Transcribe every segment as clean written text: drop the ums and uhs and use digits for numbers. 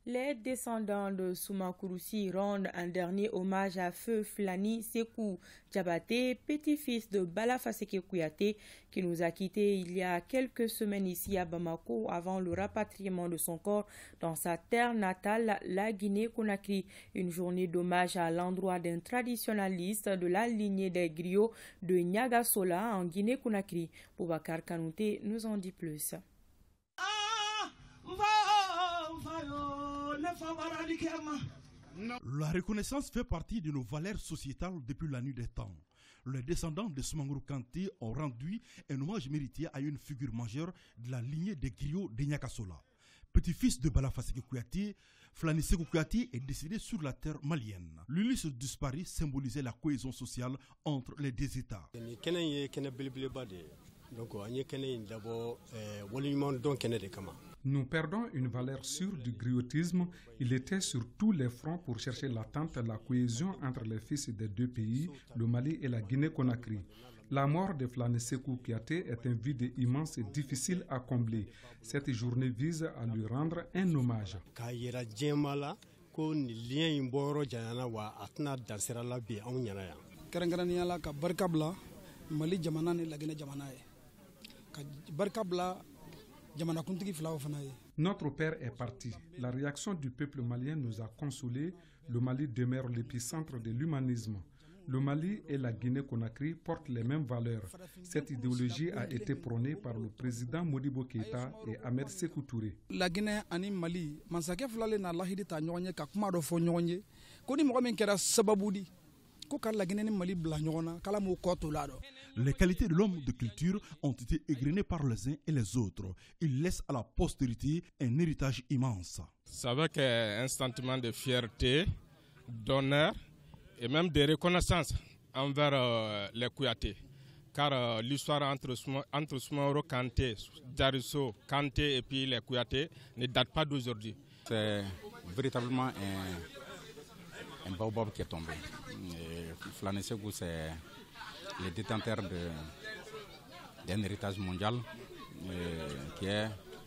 Les descendants de Soumakourossi rendent un dernier hommage à Feu Flani Sekou Diabaté, petit-fils de Bala Faseke Kouyaté, qui nous a quittés il y a quelques semaines ici à Bamako avant le rapatriement de son corps dans sa terre natale, la Guinée-Conakry. Une journée d'hommage à l'endroit d'un traditionnaliste de la lignée des griots de Niagasola en Guinée-Conakry. Boubacar Kanouté nous en dit plus. La reconnaissance fait partie de nos valeurs sociétales depuis la nuit des temps. Les descendants de Soumaoro Kanté ont rendu un hommage mérité à une figure majeure de la lignée des griots de Niagasola. Petit-fils de Bala Faseke Kouyaté, Flani Sekou Kouyaté est décédé sur la terre malienne. L'Ulysse disparu symbolisait la cohésion sociale entre les deux États. Nous perdons une valeur sûre du griotisme. Il était sur tous les fronts pour chercher l'attente, la cohésion entre les fils des deux pays, le Mali et la Guinée-Conakry. La mort de Flani Sekou Kouyaté est un vide immense et difficile à combler. Cette journée vise à lui rendre un hommage. Notre père est parti. La réaction du peuple malien nous a consolés. Le Mali demeure l'épicentre de l'humanisme. Le Mali et la Guinée-Conakry portent les mêmes valeurs. Cette idéologie a été prônée par le président Modibo Keïta et Ahmed Sékou Touré. La Guinée et Mali, mansakɛ fila le na lahidi ta ɲɔgɔn ye ka kuma dɔ fɔ ɲɔgɔn ye ko ni mɔgɔ min kɛra sababu di ko ka la Guinée ni Mali bila ɲɔgɔn na kala m'o kɔ to la dɔ. Les qualités de l'homme de culture ont été égrenées par les uns et les autres. Il laisse à la postérité un héritage immense. C'est avec un sentiment de fierté, d'honneur et même de reconnaissance envers les Kouyaté. Car l'histoire entre Soumaoro Kanté, Darisso Kanté et puis les Kouyaté ne date pas d'aujourd'hui. C'est véritablement un baobab qui est tombé. Flani Sekou, c'est le détenteur d'un héritage mondial qui est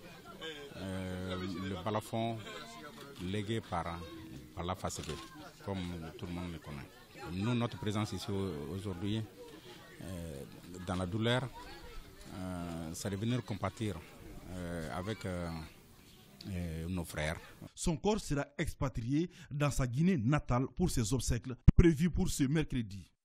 le balafon légué par la Faseke, comme tout le monde le connaît. Nous, notre présence ici aujourd'hui, dans la douleur, c'est de venir compatir avec nos frères. Son corps sera expatrié dans sa Guinée natale pour ses obsèques prévues pour ce mercredi.